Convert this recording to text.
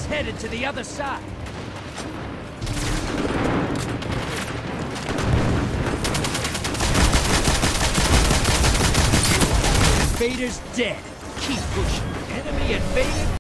He's headed to the other side. Invader's dead. Keep pushing. Enemy invader